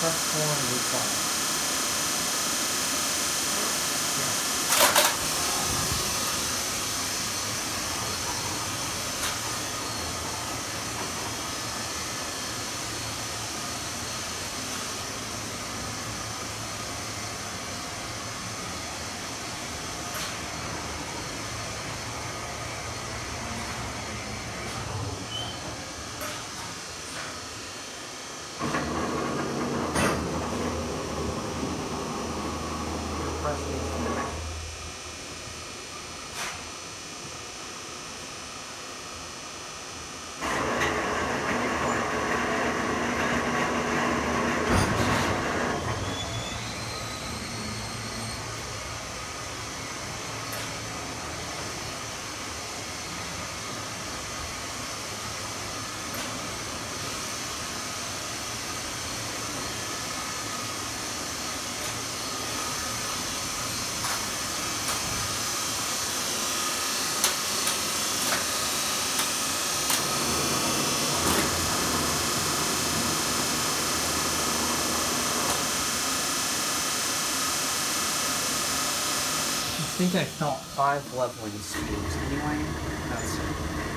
Press 4 and reply. Press these in the back. I think I felt 5 leveling screws anyway. That's it.